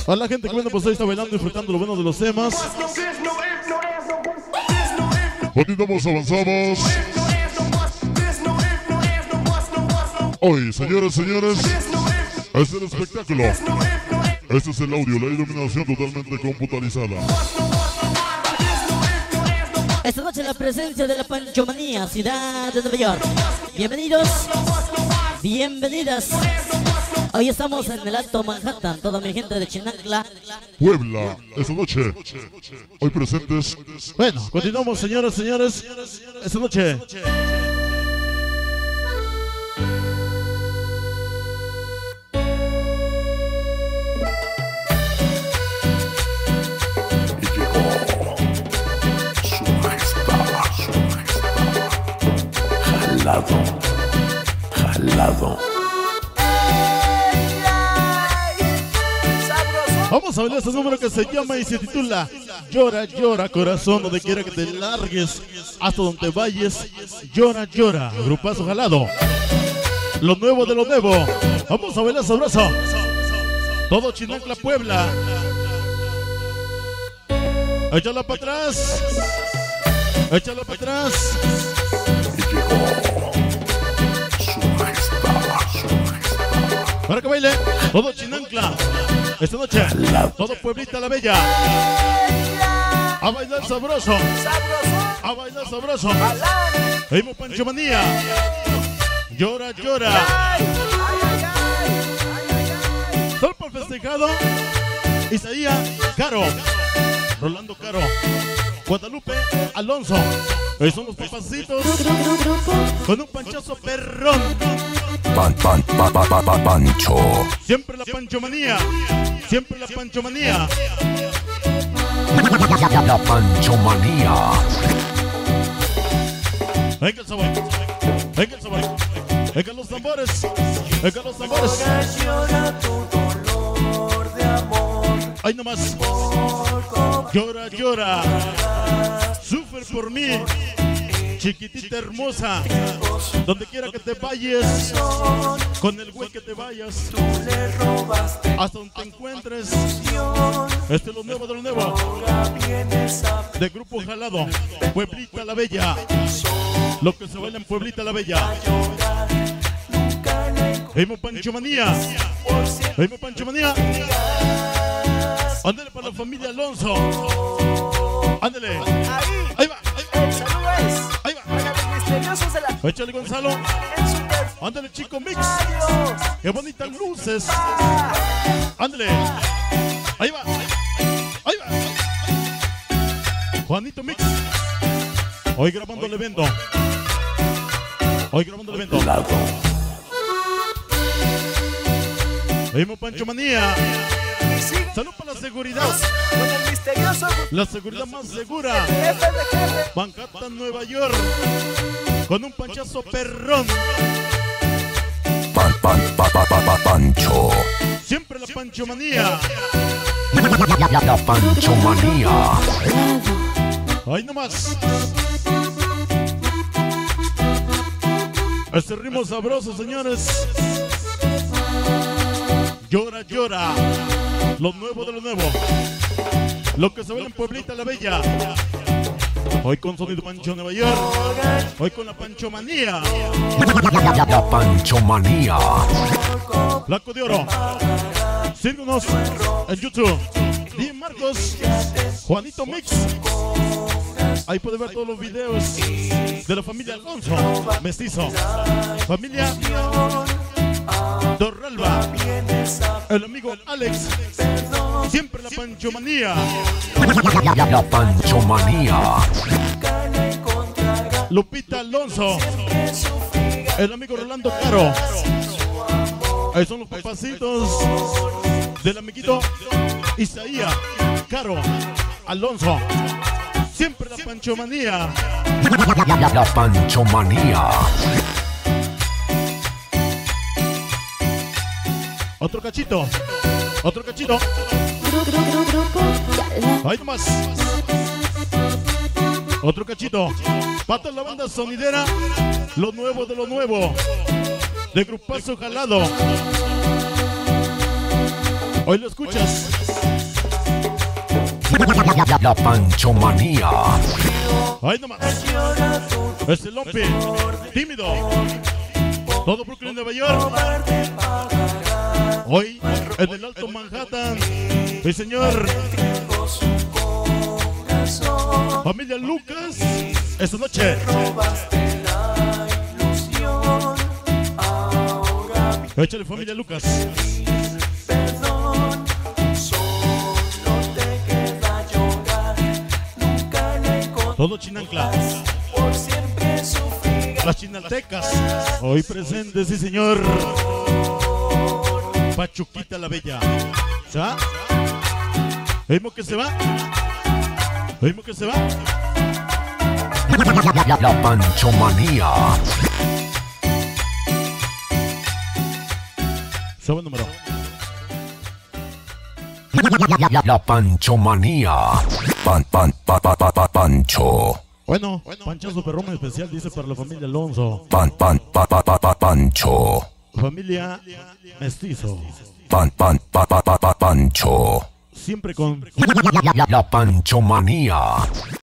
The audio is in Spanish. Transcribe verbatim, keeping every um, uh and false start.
Para la gente que bueno, pues ahí está bailando, disfrutando lo bueno de los temas. Continuamos, avanzamos. Hoy, señores, señores, es el espectáculo. Este es el audio, la iluminación totalmente computarizada. Esta noche la presencia de la Panchomanía, ciudad de Nueva York. Bienvenidos, bienvenidas. Hoy estamos en el Alto Manhattan, toda mi gente de Chinantla, Puebla, esta noche. Hoy presentes. Bueno, continuamos, señores, señores. Esta noche. Jalado, jalado. Vamos a bailar este número que se llama y se titula Llora, llora, corazón, donde quiera que te largues, hasta donde vayas. Llora, llora, grupazo jalado. Lo nuevo de lo nuevo. Vamos a bailar sabroso. Todo Chinantla, Puebla. Échala para atrás. Échala para atrás. Para que baile todo Chinantla esta noche, todo Pueblita la Bella. A bailar sabroso, a bailar sabroso. Vimos Panchomanía. Llora, llora. Todo por festejado. Isaías Caro, Rolando Caro, Guadalupe Alonso. Ahí son los papacitos con un panchazo perrón. Pan, pan, pa, pa, pa, pa, pancho. Siempre la Panchomanía, siempre la Panchomanía. La Panchomanía. Venga el sabor, venga el sabor, venga los tambores, venga los tambores. Ay nomás, llora, llora, sufre por mí. Chiquitita hermosa, donde quiera que te vayas, con el güey que te vayas, hasta donde te encuentres. Este es lo nuevo de lo nuevo, de Grupo Jalado, Pueblita la Bella. Lo que se baila en Pueblita la Bella. Vimos Panchomanía, vimos Panchomanía. Ándale para la familia Alonso. Ándale, ahí va, ahí va. Ahí va. Échale Gonzalo. Ándale Chico Mix. Qué bonitas luces. Ándale. Ahí va. Ahí va. Juanito Mix. Hoy grabando el evento. Hoy grabando el evento. Vimos Panchomanía. Salud para la seguridad. La seguridad más segura. Manhattan, Nueva York. Con un panchazo perrón. Pan, pan, pa, pa, pa, pa, pancho. Siempre la Panchomanía. La, la Panchomanía. Ahí nomás. Este ritmo sabroso, señores. Llora, llora. Lo nuevo de lo nuevo. Lo que se ve en Pueblita la Bella. Hoy con Sonido Pancho Nueva York. Hoy con la Panchomanía. La Panchomanía. Blanco de Oro. Síguenos en YouTube. Bien Marcos. Juanito Mix. Ahí puede ver todos los videos de la familia Alonso Mestizo. Familia Dorralba. El amigo Alex. Siempre la Panchomanía. La Panchomanía. Lupita Alonso. El amigo Rolando Caro. Ahí son los papacitos del amiguito Isaías Caro Alonso. Siempre la Panchomanía. La Panchomanía. Otro cachito. Otro cachito. Ahí nomás. Otro cachito. Pata la banda sonidera. Lo nuevo de lo nuevo. De Grupazo Jalado. Hoy lo escuchas. La Panchomanía. Ahí nomás. Es el Lompi, tímido. Todo Brooklyn, Nueva York. Hoy en el Alto Manhattan. Sí, señor. Familia Lucas. Esta noche. Échale, familia Lucas. Todo Chinancla. Las chinaltecas. Hoy presentes, sí señor. Pachuquita la Bella. ¿Ya? ¿Oímos que se va? ¿Oímos que se va? La Panchomanía. Sube el número. La Panchomanía. Pan, pan, pa, pa, pa, pa, Pancho. Bueno, panchazo perrón especial, dice para la familia Alonso. Pan, pan, pa, pa, pa, pa, Pancho. Familia Mestizo. Pan, pan, pa, pa, pa, pa, Pancho. Siempre con La Panchomanía.